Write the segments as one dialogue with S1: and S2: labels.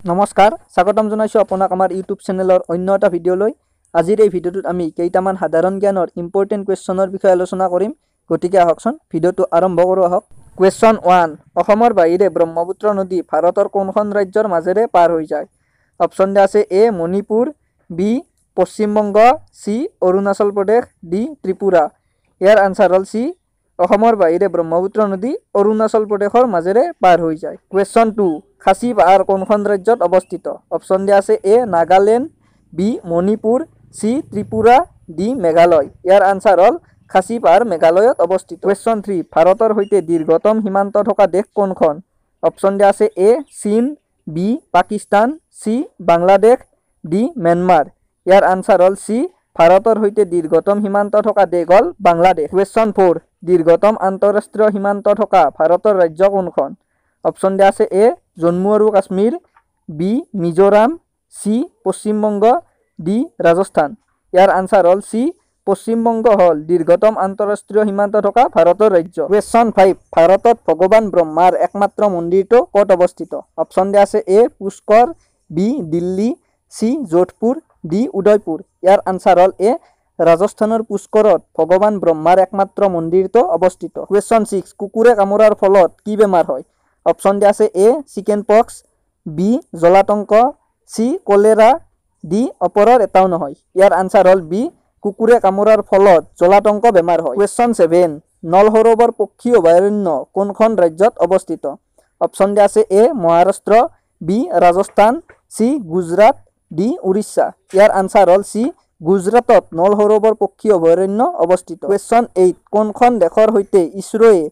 S1: নমস্কাৰ স্বাগতম জনাইছো আপোনাক আমাৰ ইউটিউব চেনেলৰ অন্য এটা ভিডিঅ'লৈ। আজিৰ এই ভিডিঅ'টোত আমি কেইটামান সাধাৰণ জ্ঞানৰ ইম্পৰ্টেণ্ট কুৱেশ্যনৰ বিষয়ে আলোচনা কৰিম। গতিকে আহকচোন ভিডিঅ'টো আৰম্ভ কৰোঁ আহক। কুৱেশ্যন 1, অসমৰ বাহিৰে ব্ৰহ্মপুত্ৰ নদী ভাৰতৰ কোনখন ৰাজ্যৰ মাজেৰে পাৰ হৈ যায়? অপশ্যন দিয়া আছে A Manipur, B Paschimbanga, C Arunachal Pradesh, D Tripura. ইয়াৰ আনসাৰ হ'ল চি অসমৰ বাহিৰে ব্ৰহ্মপুত্ৰ নদী অৰুণাচল প্ৰদেশৰ মাজেৰে পাৰ হৈ যায়। কুৱেশ্যন 2, খাচী পাহাৰ কোনখন ৰাজ্যত অৱস্থিত? অপশ্যন দিয়া আছে A Nagaland, B Manipur, C Tripura, D Meghalaya. ইয়াৰ আনসাৰ হ'ল খাচী পাহাৰ মেঘালয়ত অৱস্থিত। কুৱেশ্যন 3, ভাৰতৰ সৈতে দীৰ্ঘতম সীমান্ত থকা দেশ কোনখন? অপশ্যন দিয়া আছে এ চীন, B Pakistan, C Bangladesh, D Myanmar. ইয়াৰ আনসাৰ হ'ল চি ভাৰতৰ সৈতে দীৰ্ঘতম সীমান্ত থকা দেশ হ'ল বাংলাদেশ। কুৱেশ্যন 4, দীৰ্ঘতম আন্তঃৰাষ্ট্ৰীয় সীমান্ত থকা ভাৰতৰ ৰাজ্য কোনখন? অপশ্যন দিয়া আছে এ জম্মু আৰু Kashmir, B Mizoram, C Paschimbanga, D Rajasthan. ইয়াৰ আনসাৰ হ'ল চি পশ্চিমবংগ হ'ল দীৰ্ঘতম আন্তঃৰাষ্ট্ৰীয় সীমান্ত থকা ভাৰতৰ ৰাজ্য। কুৱেশ্যন 5, ভাৰতত ভগৱান ব্ৰহ্মাৰ একমাত্ৰ মন্দিৰটো ক'ত অৱস্থিত? অপশ্যন দিয়া আছে A Pushkar, B Delhi, C Jodhpur, D Udaipur. ইয়াৰ আনসাৰ হ'ল এ ৰাজস্থানৰ পুষ্কৰত ভগৱান ব্ৰহ্মাৰ একমাত্ৰ মন্দিৰটো অৱস্থিত। কুৱেশ্যন 6, কুকুৰে কামোৰাৰ ফলত কি বেমাৰ হয়? অপশ্যন দিয়া আছে এ চিকেন পক্স, বি জলাতংক, চি কলেৰা, ডি অপৰৰ এটাও নহয়। ইয়াৰ আনসাৰ হ'ল বি কুকুৰে কামোৰাৰ ফলত জলাতংক বেমাৰ হয়। কুৱেশ্যন 7, নল সৰোবৰ পক্ষী অভয়াৰণ্য কোনখন ৰাজ্যত অৱস্থিত? অপশ্যন দিয়া আছে A Maharashtra, B Rajasthan, C Gujarat, D Orissa. ইয়াৰ আনসাৰ হ'ল চি গুজৰাটত নল সৰোবৰ পক্ষী অভয়াৰণ্য অৱস্থিত। কুৱেশ্যন 8, কোনখন দেশৰ সৈতে ইছৰোৱে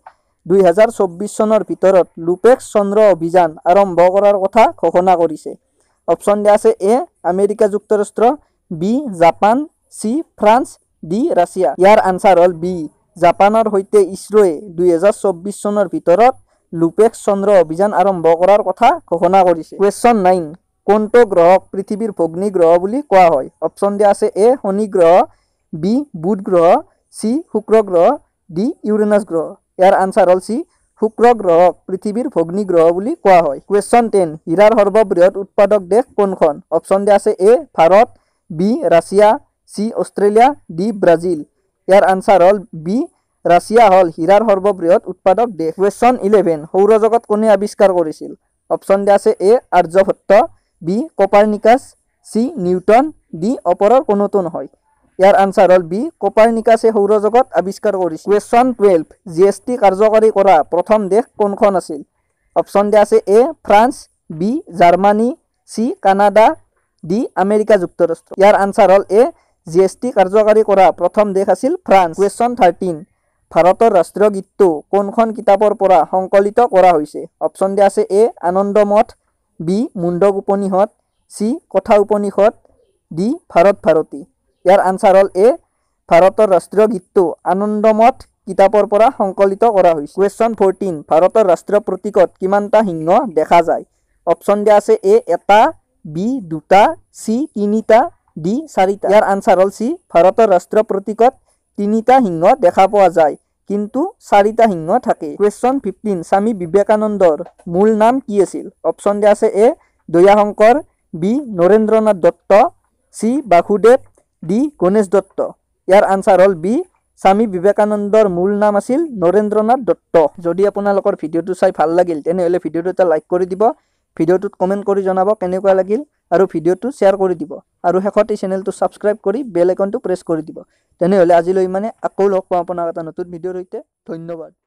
S1: 2024 চনৰ ভিতৰত লুপেক্স চন্দ্ৰ অভিযান আৰম্ভ কৰাৰ কথা ঘোষণা কৰিছে? অপশ্যন দিয়া আছে এ আমেৰিকা যুক্তৰাষ্ট্ৰ, B Japan, C France, D Russia. ইয়াৰ আনসাৰ হ'ল বি জাপানৰ সৈতে ইছৰোৱে 2024 চনৰ ভিতৰত লুপেক্স চন্দ্ৰ অভিযান আৰম্ভ কৰাৰ কথা ঘোষণা কৰিছে। কুৱেশ্যন 9, কোনটো গ্ৰহক পৃথিৱীৰ ভগ্নী গ্ৰহ বুলি কোৱা হয়? অপশ্যন দিয়া আছে এ শনি গ্ৰহ, বি বুধ গ্ৰহ, চি শুক্ৰ গ্ৰহ, ডি ইউৰেনাছ গ্ৰহ। ইয়াৰ আনসাৰ হ'ল চি শুক্ৰ গ্ৰহক পৃথিৱীৰ ভগ্নী গ্ৰহ বুলি কোৱা হয়। কুৱেশ্যন 10, হীৰাৰ সৰ্ববৃহৎ উৎপাদক দেশ কোনখন? অপশ্যন দিয়া আছে A Bharat, B Russia, C Australia, D Brazil. ইয়াৰ আনসাৰ হ'ল বি ৰাছিয়া হ'ল হীৰাৰ সৰ্ববৃহৎ উৎপাদক দেশ। কুৱেশ্যন 11, সৌৰজগত কোনে আৱিষ্কাৰ কৰিছিল? অপশ্যন দিয়া আছে A Aryabhatta, B Copernicus, C Newton, D অপৰৰ কোনোটো নহয়। ইয়াৰ আনসাৰ হ'ল বি কপাৰনিকাছে সৌৰজগত আৱিষ্কাৰ কৰিছিল। কুৱেশ্যন 12, GST কাৰ্যকাৰী কৰা প্ৰথম দেশ কোনখন আছিল? অপশ্যন দিয়া আছে A France, B Germany, C Canada, D America যুক্তৰাষ্ট্ৰ। ইয়াৰ আনসাৰ হ'ল এ GST কাৰ্যকাৰী কৰা প্ৰথম দেশ আছিল ফ্ৰান্স। কুৱেশ্যন 13, ভাৰতৰ ৰাষ্ট্ৰীয় গীতটো কোনখন কিতাপৰ পৰা সংকলিত কৰা হৈছে? অপশ্যন দিয়া আছে A Anandamath, B Mundaka Upanishad, C Katha Upanishad, D Bharat Bharati. ইয়াৰ আনসাৰ হ'ল এ ভাৰতৰ ৰাষ্ট্ৰীয় গীতটো আনন্দমঠ কিতাপৰ পৰা সংকলিত কৰা হৈছে। কুৱেশ্যন 14, ভাৰতৰ ৰাষ্ট্ৰীয় প্ৰতীকত কিমানটা সিংহ দেখা যায়? অপশ্যন দিয়া আছে এ এটা, বি দুটা, চি তিনিটা, ডি চাৰিটা। ইয়াৰ আনসাৰ হ'ল চি ভাৰতৰ ৰাষ্ট্ৰীয় প্ৰতীকত তিনিটা সিংহ দেখা পোৱা যায় কিন্তু চাৰিটা সিংহ থাকে। কুৱেশ্যন 15, স্বামী বিবেকানন্দৰ মূল নাম কি আছিল? অপশ্যন দিয়া আছে A Dayashankar, B Narendranath Datta, C Basudev, D Ganesh Datta. ইয়াৰ আনসাৰ হ'ল বি স্বামী বিবেকানন্দৰ মূল নাম আছিল নৰেন্দ্ৰনাথ দত্ত। যদি আপোনালোকৰ ভিডিঅ'টো চাই ভাল লাগিল তেনেহ'লে ভিডিঅ'টো এটা লাইক কৰি দিব, ভিডিঅ'টোত কমেণ্ট কৰি জনাব কেনেকুৱা লাগিল আৰু ভিডিঅ'টো শ্বেয়াৰ কৰি দিব আৰু শেষত এই চেনেলটো ছাবস্ক্ৰাইব কৰি বেল আইকনটো প্ৰেছ কৰি দিব। তেনেহ'লে আজিলৈ ইমানে, আকৌ লগ পাম আপোনাক এটা নতুন ভিডিঅ'ৰ সৈতে। ধন্যবাদ।